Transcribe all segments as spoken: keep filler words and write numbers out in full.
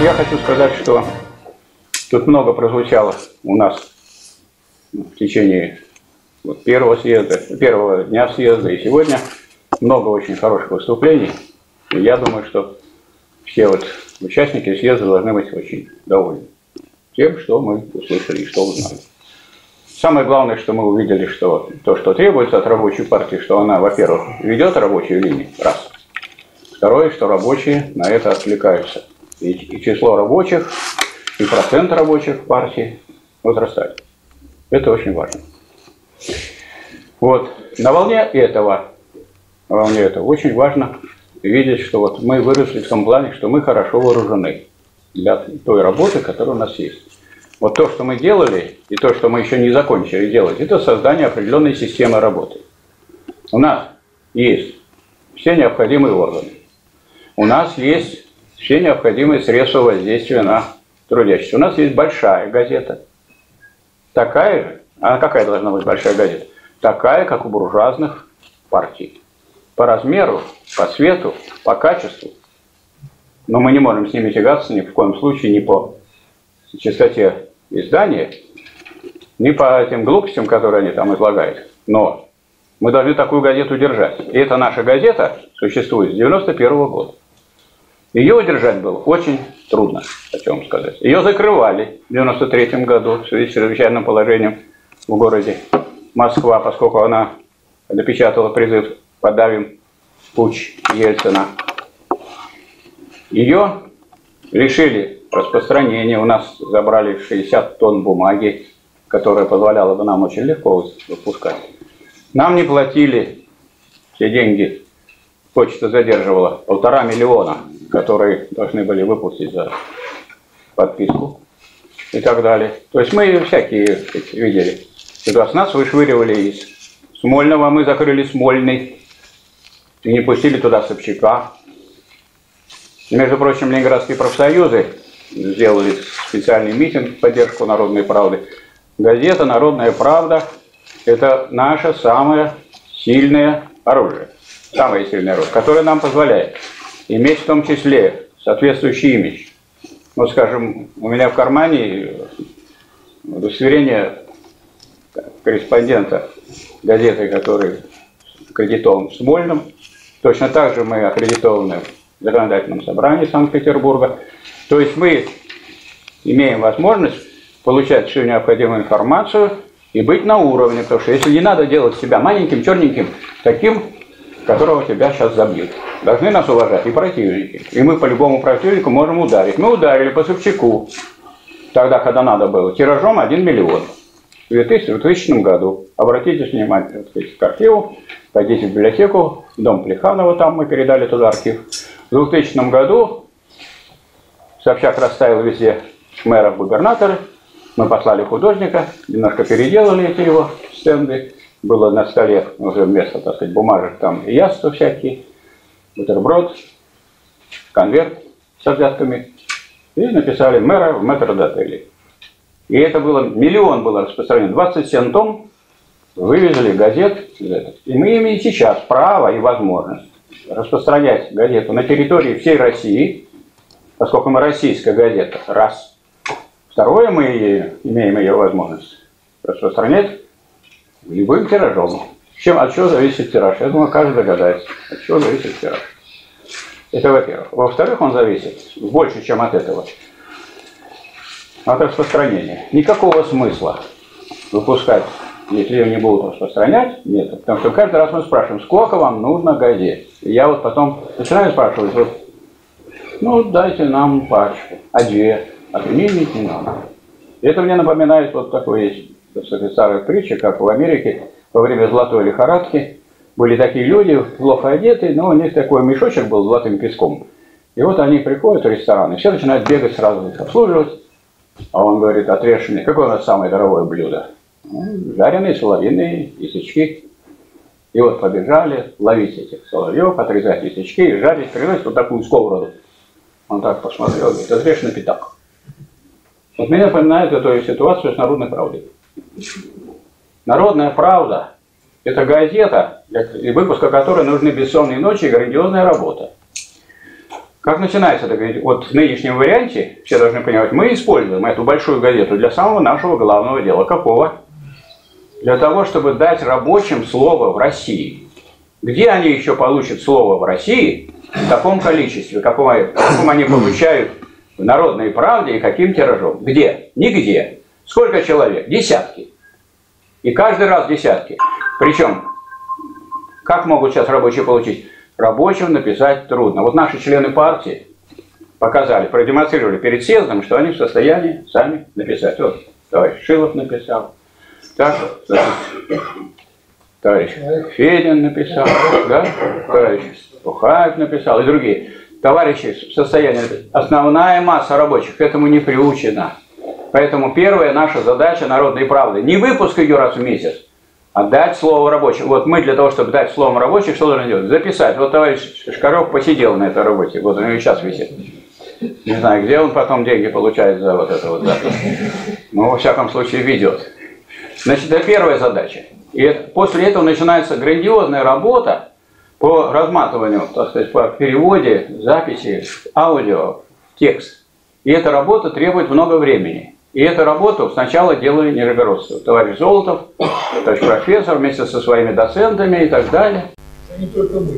я хочу сказать, что тут много прозвучало у нас в течение вот первого съезда, первого дня съезда и сегодня. Много очень хороших выступлений. И я думаю, что все вот участники съезда должны быть очень довольны тем, что мы услышали и что узнали. Самое главное, что мы увидели, что то, что требуется от рабочей партии, что она, во-первых, ведет рабочую линию, раз. Второе, что рабочие на это откликаются. И, и число рабочих, и процент рабочих в партии возрастает. Это очень важно. Вот. На волне этого, на волне этого очень важно видеть, что вот мы выросли в том плане, что мы хорошо вооружены для той работы, которая у нас есть. Вот то, что мы делали, и то, что мы еще не закончили делать, это создание определенной системы работы. У нас есть все необходимые органы. У нас есть все необходимые средства воздействия на трудящихся. У нас есть большая газета. Такая же, а какая должна быть большая газета? Такая, как у буржуазных партий. По размеру, по цвету, по качеству. Но мы не можем с ними тягаться ни в коем случае, ни по частоте издания, ни по тем глупостям, которые они там излагают. Но мы должны такую газету держать. И эта наша газета существует с девяносто первого года. Ее удержать было очень трудно, о чем сказать. Ее закрывали в девяносто третьем году в связи с чрезвычайным положением в городе Москва, поскольку она напечатала призыв «Подавим путч Ельцина». Ее лишили распространения. У нас забрали шестьдесят тонн бумаги, которая позволяла бы нам очень легко выпускать. Нам не платили все деньги. Почта задерживала полтора миллиона, которые должны были выпустить за подписку и так далее. То есть мы всякие видели. С нас вышвыривали из Смольного, мы закрыли Смольный и не пустили туда Собчака. И, между прочим, ленинградские профсоюзы сделали специальный митинг в поддержку «Народной правды». Газета «Народная правда» – это наше самое сильное оружие. Самое сильное оружие, которое нам позволяет иметь в том числе соответствующий имидж. Вот, скажем, у меня в кармане удостоверение корреспондента газеты, который аккредитован в Смольном. Точно так же мы аккредитованы в законодательном собрании Санкт-Петербурга. То есть мы имеем возможность получать всю необходимую информацию и быть на уровне. Потому что если не надо делать себя маленьким, черненьким, таким, которого тебя сейчас забьют. Должны нас уважать и противники. И мы по любому противнику можем ударить. Мы ударили по Собчаку, тогда, когда надо было, тиражом один миллион. В двухтысячном году. Обратитесь внимание к архиву, пойдите в библиотеку, в дом Плеханова, там мы передали туда архив. В двухтысячном году Собчак расставил везде мэров, губернаторы. Мы послали художника, немножко переделали эти его стенды. Было на столе уже вместо, так сказать, бумажек там и яства всякие, бутерброд, конверт с взятками. И написали мэра в метрдотеле. И это было, миллион было распространено, двадцать семь том вывезли газет. И мы имеем сейчас право и возможность распространять газету на территории всей России, поскольку мы российская газета, раз. Второе, мы имеем ее возможность распространять любым тиражом. Чем, от чего зависит тираж? Я думаю, каждый догадается, от чего зависит тираж. Это во-первых. Во-вторых, он зависит больше, чем от этого. От распространения. Никакого смысла выпускать, если ее не будут распространять, нет. Потому что каждый раз мы спрашиваем, сколько вам нужно газет. И я вот потом начинаю спрашивать, вот, ну, дайте нам пачку, а две, а применить не надо. И это мне напоминает вот такой есть, так сказать, старая притча, как в Америке во время золотой лихорадки были такие люди, плохо одетые, но у них такой мешочек был с золотым песком. И вот они приходят в ресторан, и все начинают бегать сразу их обслуживать. А он говорит, отрежь мне, какое у нас самое дорогое блюдо? Ну, жареные соловьиные язычки. И вот побежали ловить этих соловьев, отрезать язычки и жарить, приносить вот такую сковороду. Он так посмотрел, говорит, отрежь на пятак. Вот меня напоминает эту ситуацию с «Народной правдой». «Народная правда» – это газета, для выпуска которой нужны бессонные ночи и грандиозная работа. Как начинается это говорить? Вот в нынешнем варианте, все должны понимать, мы используем эту большую газету для самого нашего главного дела. Какого? Для того, чтобы дать рабочим слово в России. Где они еще получат слово в России в таком количестве, каком, каком они получают в «Народной правде» и каким тиражом? Где? Нигде. Сколько человек? Десятки. И каждый раз десятки. Причем, как могут сейчас рабочие получить? Рабочим написать трудно. Вот наши члены партии показали, продемонстрировали перед съездом, что они в состоянии сами написать. Вот, товарищ Шилов написал, так, значит, товарищ Федин написал, да, товарищ Тухаев написал и другие. Товарищи в состоянии, основная масса рабочих к этому не приучена. Поэтому первая наша задача «Народной правды» не выпуск ее раз в месяц, а дать слово рабочим. Вот мы для того, чтобы дать слово рабочих, что должны делать? Записать. Вот товарищ Шкаров посидел на этой работе, вот он и сейчас висит. Не знаю, где он потом деньги получает за вот это вот запись. Но во всяком случае ведет. Значит, это первая задача. И это, после этого начинается грандиозная работа по разматыванию, так сказать, по переводе записи аудио в текст. И эта работа требует много времени. И эту работу сначала делали нижегородцы. Товарищ Золотов, товарищ профессор, вместе со своими доцентами и так далее. Не только мы.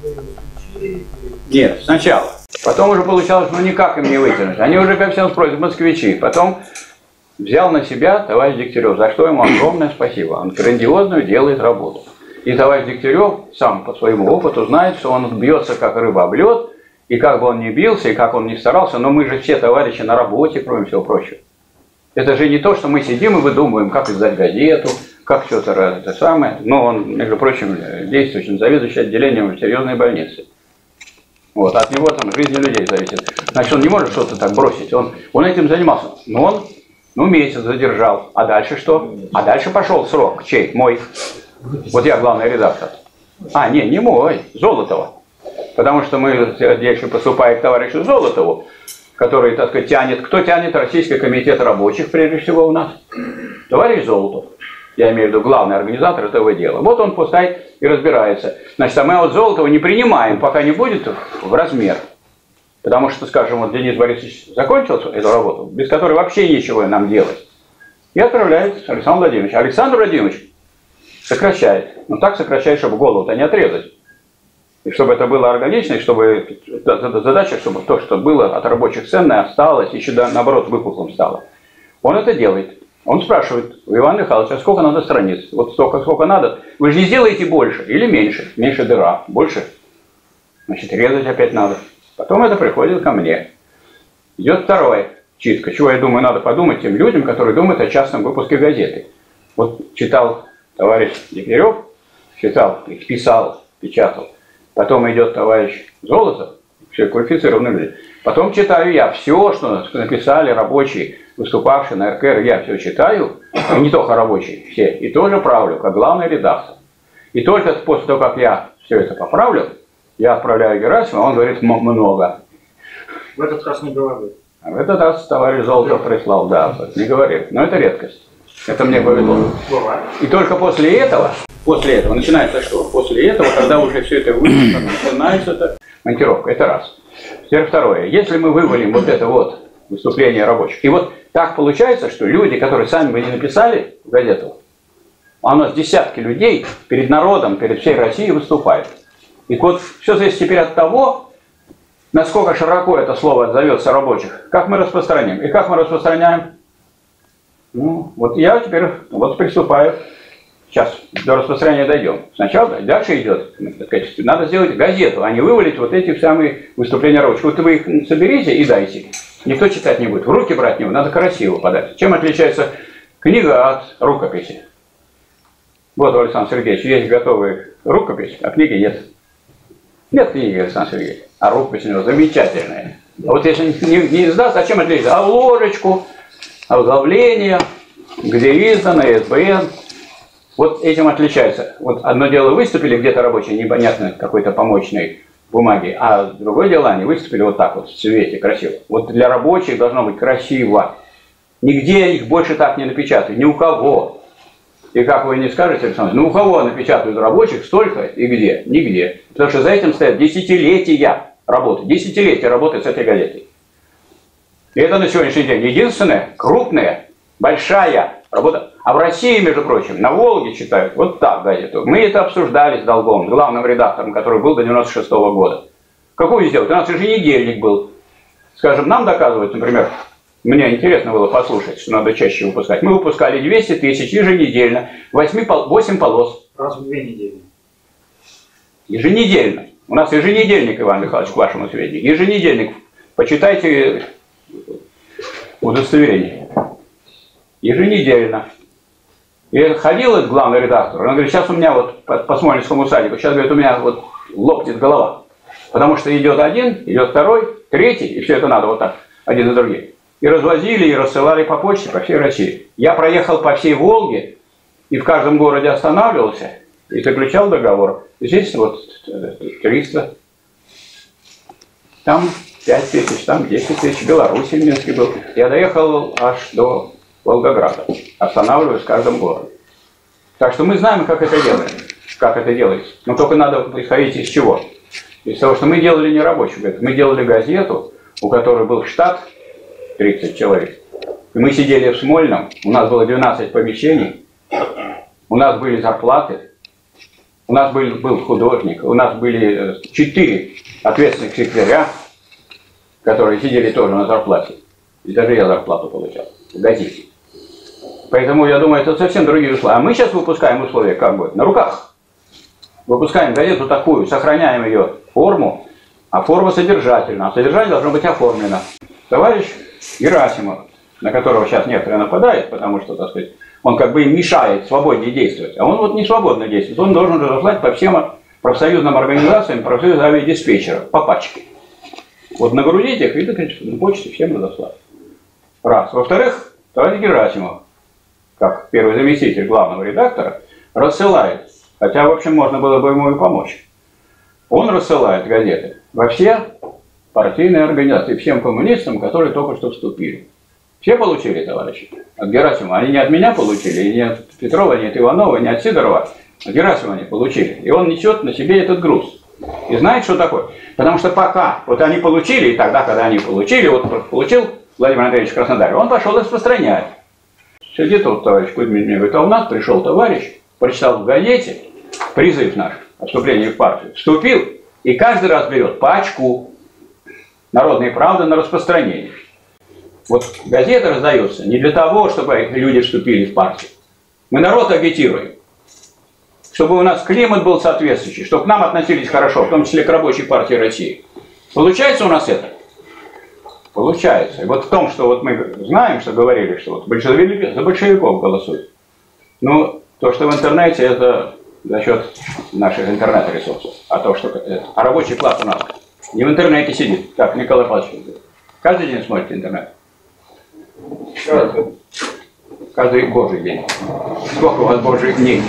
Нет, сначала. Потом уже получалось, ну никак им не вытянуть. Они уже, как всем спросят, москвичи. Потом взял на себя товарищ Дегтярев, за что ему огромное спасибо. Он грандиозную делает работу. И товарищ Дегтярев сам по своему опыту знает, что он бьется как рыба об лед, и как бы он ни бился, и как он ни старался, но мы же все товарищи на работе, кроме всего прочего. Это же не то, что мы сидим и выдумываем, как издать газету, как что-то это самое. Но он, между прочим, действующий заведующий отделением серьезной больницы. Вот, от него там жизнь людей зависит. Значит, он не может что-то так бросить. Он, он этим занимался. Но он, ну, месяц задержал. А дальше что? А дальше пошел срок. Чей? Мой. Вот я главный редактор. А, не, не мой. Золотова. Потому что мы дальше поступаем к товарищу Золотову, который, так сказать, тянет. Кто тянет? Российский комитет рабочих, прежде всего, у нас. Товарищ Золотов. Я имею в виду главный организатор этого дела. Вот он пускай и разбирается. Значит, а мы вот Золотова не принимаем, пока не будет в размер. Потому что, скажем, вот Денис Борисович закончил эту работу, без которой вообще ничего нам делать. И отправляет Александр Владимирович. Александр Владимирович сокращает. Но так сокращает, чтобы голову-то не отрезать. И чтобы это было органично, и чтобы задача, чтобы то, что было от рабочих ценное, осталось, еще наоборот выпуклым стало. Он это делает. Он спрашивает у Ивана Михайловича, сколько надо страниц? Вот столько, сколько надо. Вы же не сделаете больше или меньше? Меньше дыра. Больше? Значит, резать опять надо. Потом это приходит ко мне. Идет второе читка. Чего, я думаю, надо подумать тем людям, которые думают о частном выпуске газеты. Вот читал товарищ Дегтярев, читал, писал, печатал. Потом идет товарищ Золотов, все квалифицированные люди. Потом читаю я все, что написали рабочие, выступавшие на эр ка эр, я все читаю, и не только рабочие, все, и тоже правлю, как главный редактор. И только после того, как я все это поправлю, я отправляю Герасимова, он говорит много. В этот раз не говорит. А в этот раз товарищ Золотов прислал, да, не говорит. Но это редкость. Это мне повезло. И только после этого, после этого начинается что? После этого, когда уже все это выйдет, начинается это монтировка. Это раз. Теперь второе. Если мы вывалим вот это вот выступление рабочих, и вот так получается, что люди, которые сами бы не написали в газету, а у нас десятки людей перед народом, перед всей Россией выступают. И вот все зависит теперь от того, насколько широко это слово отзовется рабочих, как мы распространим. И как мы распространяем? Ну, вот я теперь вот приступаю. Сейчас до распространения дойдем. Сначала дальше идет, так сказать, надо сделать газету, а не вывалить вот эти самые выступления рабочих. Вот вы их соберите и дайте. Никто читать не будет. В руки брать не будет, надо красиво подать. Чем отличается книга от рукописи? Вот, Александр Сергеевич, есть готовые рукописи, а книги нет. Нет книги, Александр Сергеевич, а рукопись у него замечательная. А вот если не, не издаст, а чем отличается? А ложечку, оглавление, где издано, эс бэ эн. Вот этим отличается. Вот одно дело выступили где-то рабочие, непонятно какой-то помощной бумаги, а другое дело они выступили вот так вот, в цвете, красиво. Вот для рабочих должно быть красиво. Нигде их больше так не напечатают, ни у кого. И как вы не скажете, Александр, ну у кого напечатают рабочих столько и где? Нигде. Потому что за этим стоят десятилетия. работы, десятилетия работы с этой газетой. И это на сегодняшний день единственная, крупная, большая работа. А в России, между прочим, на Волге читают вот так газету. Мы это обсуждали с Долговым, главным редактором, который был до девяносто шестого года. Какую сделать? У нас еженедельник был. Скажем, нам доказывают, например, мне интересно было послушать, что надо чаще выпускать. Мы выпускали двести тысяч еженедельно, восемь полос. Раз в две недели. Еженедельно. У нас еженедельник, Иван Михайлович, к вашему сведению. Еженедельник. Почитайте удостоверение. Еженедельно. И ходил этот главный редактор, он говорит, сейчас у меня вот по, по Смольнинскому садику, сейчас, говорит, у меня вот лопнет голова. Потому что идет один, идет второй, третий, и все это надо вот так, один за другим. И развозили, и рассылали по почте по всей России. Я проехал по всей Волге, и в каждом городе останавливался, и заключал договор. Здесь вот триста, там пять тысяч, там десять тысяч, в Беларуси, в Минске был. Я доехал аж до Волгограда, останавливаюсь в каждом городе. Так что мы знаем, как это делается, как это делается. Но только надо исходить из чего? Из того, что мы делали не рабочую газету, мы делали газету, у которой был штат тридцать человек. И мы сидели в Смольном, у нас было двенадцать помещений, у нас были зарплаты, у нас был, был художник, у нас были четыре ответственных секретаря, которые сидели тоже на зарплате. И даже я зарплату получал в газете. Поэтому, я думаю, это совсем другие условия. А мы сейчас выпускаем условия как бы на руках. Выпускаем газету такую, сохраняем ее форму, а форма содержательна. А содержание должно быть оформлено. Товарищ Герасимов, на которого сейчас некоторые нападают, потому что, так сказать, он как бы им мешает свободнее действовать. А он вот не свободно действует. Он должен разослать по всем профсоюзным организациям, профсоюза авиадиспетчеров, по пачке. Вот нагрузить их и, так сказать, на почте всем разослать. Раз. Во-вторых, товарищ Герасимов, как первый заместитель главного редактора, рассылает, хотя, в общем, можно было бы ему и помочь. Он рассылает газеты во все партийные организации, всем коммунистам, которые только что вступили. Все получили, товарищи, от Герасимова. Они не от меня получили, и не от Петрова, не от Иванова, не от Сидорова. От Герасимова они получили. И он несет на себе этот груз. И знает, что такое? Потому что пока вот они получили, и тогда, когда они получили, вот получил Владимир Андреевич Краснодар, он пошел распространять. Сидит вот товарищ Кузьмин, мне говорит, а у нас пришел товарищ, прочитал в газете призыв наш о вступлении в партию, вступил, и каждый раз берет пачку «Народной правды» на распространение. Вот газета раздается не для того, чтобы люди вступили в партию. Мы народ агитируем. Чтобы у нас климат был соответствующий, чтобы к нам относились хорошо, в том числе к рабочей партии России. Получается у нас это? Получается. И вот в том, что вот мы знаем, что говорили, что вот большевики, за большевиков голосуют. Ну, то, что в интернете, это за счет наших интернет-ресурсов. А то, что это, а рабочий класс у нас не в интернете сидит, как Николай Павлович. Каждый день смотрите интернет. Каждый, каждый божий день. Сколько у вас божьих дней?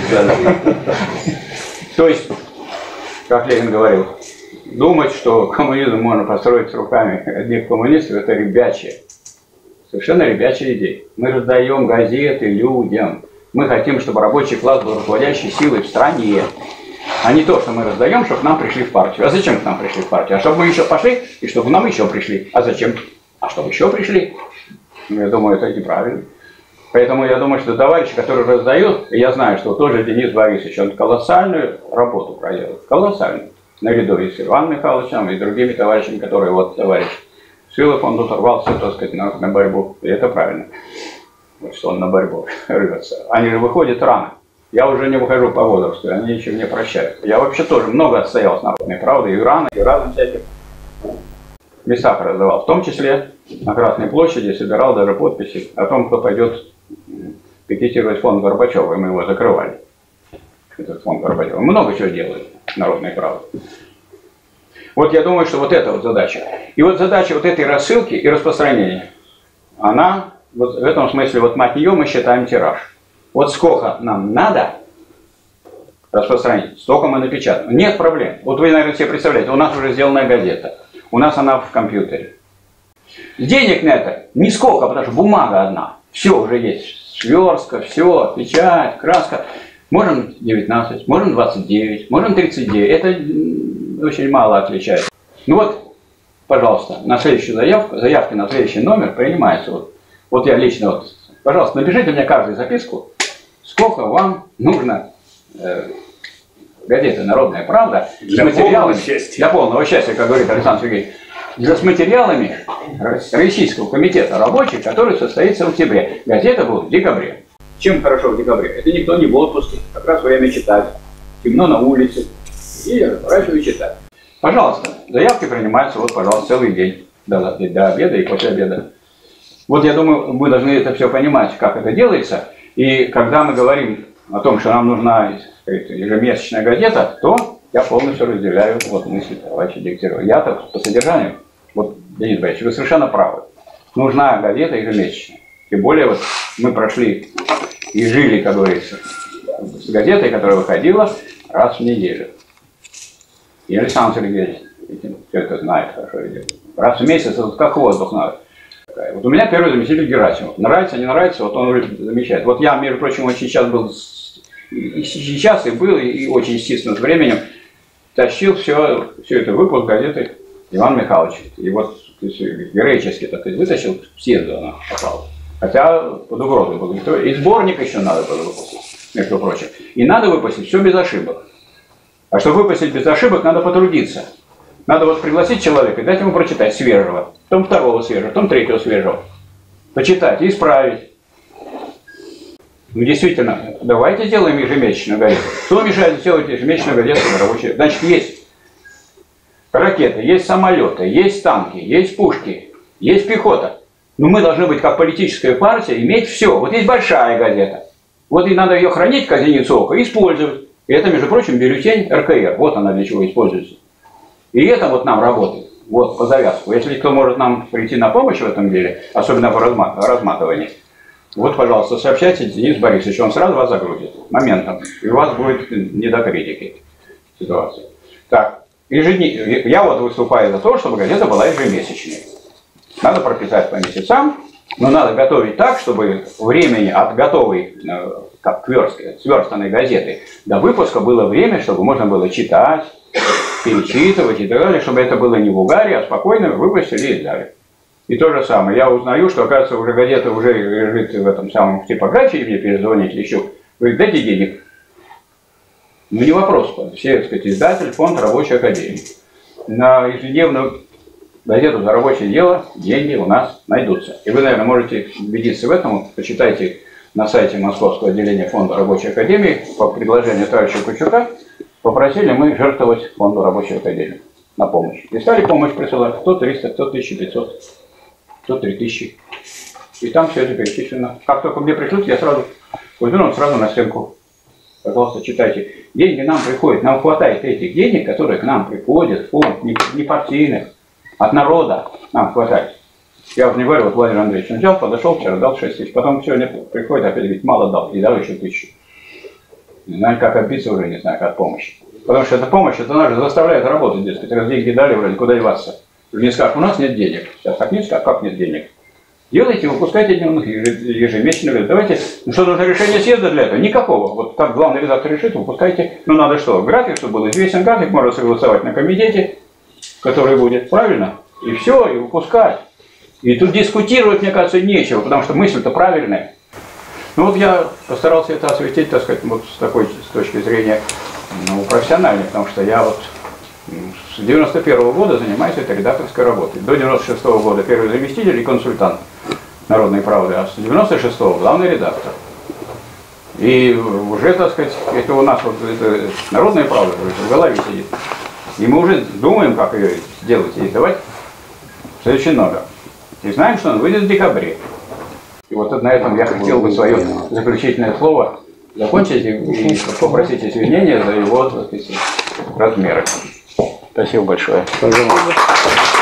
То есть, как Ленин говорил, думать, что коммунизм можно построить руками одних коммунистов, это ребячье. Совершенно ребячья идея. Мы раздаем газеты людям. Мы хотим, чтобы рабочий класс был руководящей силой в стране. А не то, что мы раздаем, чтобы к нам пришли в партию. А зачем к нам пришли в партию? А чтобы мы еще пошли, и чтобы к нам еще пришли. А зачем? А чтобы еще пришли? Ну, я думаю, это неправильно. Поэтому я думаю, что товарищи, которые раздают, я знаю, что тоже Денис Борисович, он колоссальную работу проделал. Колоссальную. Наряду и с Иваном Михайловичем, и другими товарищами, которые вот товарищ Шилов, он тут рвался, так сказать, на, на борьбу. И это правильно, вот, что он на борьбу рвется. Они же выходят рано. Я уже не выхожу по возрасту, они еще не прощают. Я вообще тоже много отстоял с народной правдой, и рано, и разом всяких местах раздавал. В том числе на Красной площади собирал даже подписи о том, кто пойдет пикетировать фонд Горбачева, и мы его закрывали. Этот фонд Горбачева. Много чего делают народной правды. Вот я думаю, что вот эта вот задача. И вот задача вот этой рассылки и распространения, она, вот в этом смысле, вот от нее мы считаем тираж. Вот сколько нам надо распространить, столько мы напечатаем. Нет проблем. Вот вы, наверное, себе представляете, у нас уже сделанная газета, у нас она в компьютере. Денег на это нисколько, потому что бумага одна. Все уже есть. Сверстка, все, печать, краска. Можем девятнадцать, можем двадцать девять, можем тридцать девять. Это очень мало отличается. Ну вот, пожалуйста, на следующую заявку, заявки на следующий номер принимаются. Вот, вот я лично, вот, пожалуйста, напишите мне каждую записку, сколько вам нужно э, газеты «Народная правда» для с материалами, полного счастья. для полного счастья, как говорит Александр Сергеевич, с материалами Российского комитета рабочих, который состоится в октябре. Газета будет в декабре. Чем хорошо в декабре? Это никто не в отпуске, как раз время читать. Темно на улице. И разворачиваю читать. Пожалуйста, заявки принимаются, вот, пожалуйста, целый день. До, до обеда и после обеда. Вот я думаю, мы должны это все понимать, как это делается. И когда мы говорим о том, что нам нужна, сказать, ежемесячная газета, то я полностью разделяю вот мысли товарища Дегтярева. Я-то по содержанию, вот, Леонид Борисович, вы совершенно правы. Нужна газета ежемесячная. Тем более вот мы прошли и жили, как говорится, с газетой, которая выходила раз в неделю. И Александр Сергеевич все это знает хорошо. Раз в месяц, это как воздух надо. Вот у меня первый заместитель Герасимов. Нравится, не нравится, вот он замечает. Вот я, между прочим, очень сейчас был, и сейчас и был, и очень естественно с временем, тащил все, все это выпуск газеты Иван Михайлович. И вот героически так сказать, вытащил, в съезду она попала. Хотя под угрозой был. И сборник еще надо было выпустить, между прочим. И надо выпустить все без ошибок. А чтобы выпустить без ошибок, надо потрудиться. Надо вот пригласить человека и дать ему прочитать свежего, потом второго свежего, потом третьего свежего. Почитать и исправить. Ну действительно, давайте сделаем ежемесячную газету. Что мешает сделать ежемесячную газету на рабочей? Значит, есть ракеты, есть самолеты, есть танки, есть пушки, есть пехота. Но мы должны быть, как политическая партия, иметь все. Вот есть большая газета. Вот и надо ее хранить, как зеницу ока, и использовать. И это, между прочим, бюллетень эр ка эр. Вот она для чего используется. И это вот нам работает. Вот, по завязку. Если кто может нам прийти на помощь в этом деле, особенно по разматыванию, вот, пожалуйста, сообщайте Денис Борисович, он сразу вас загрузит моментом. И у вас будет не до критики ситуации. Так, ежедневно. Я вот выступаю за то, чтобы газета была ежемесячной. Надо прописать по месяцам, но надо готовить так, чтобы времени от готовой, как кверстки, сверстанной газеты до выпуска было время, чтобы можно было читать, перечитывать и так далее, чтобы это было не в угаре, а спокойно выпустили и дали. И то же самое. Я узнаю, что, оказывается, уже газета уже лежит в этом самом типографии, мне перезвонить еще. Говорит, дайте денег. Ну не вопрос. Все, так сказать, издатель, фонд рабочей академии. На ежедневную газету за рабочее дело деньги у нас найдутся. И вы, наверное, можете убедиться в этом. Почитайте на сайте Московского отделения фонда рабочей академии по предложению товарища Кучука. Попросили мы жертвовать фонду рабочей академии на помощь. И стали помощь присылать. Кто триста, кто тысяча пятьсот, кто три тысячи. И там все это перечислено. Как только мне пришлют, я сразу возьму сразу на стенку. Пожалуйста, читайте. Деньги нам приходят. Нам хватает этих денег, которые к нам приходят. Фонд не партийных. От народа нам хватает. Я уже не говорю, вот Владимир Андреевич, он взял, подошел вчера, дал шесть тысяч. Потом сегодня приходит, опять говорит, мало дал. И дал еще тысячу. Не знаю, как отбиться уже, не знаю, как от помощи. Потому что эта помощь, это нас же заставляет работать, дескать. Раз деньги дали, вроде, куда деваться. Не скажешь, у нас нет денег. Сейчас так не скажешь, как нет денег. Делайте, выпускайте дневных ежемесячно. Давайте, ну что, нужно решение съезда для этого? Никакого. Вот как главный редактор решит, выпускайте. Ну надо что, график, чтобы был известен график, можно согласовать на комитете, который будет, правильно? И все, и выпускать. И тут дискутировать, мне кажется, нечего, потому что мысль-то правильная. Ну вот я постарался это осветить, так сказать, вот с такой с точки зрения ну, профессиональной, потому что я вот с девяносто первого года занимаюсь этой редакторской работой. До девяносто шестого года первый заместитель и консультант «Народной правды», а с девяносто шестого главный редактор. И уже, так сказать, это у нас вот это «Народная правда» в голове сидит. И мы уже думаем, как ее сделать и издавать в следующий номер. И знаем, что он выйдет в декабре. И вот на этом я хотел бы свое заключительное слово закончить и попросить извинения за его, так сказать, размеры. Спасибо большое. Пожалуйста.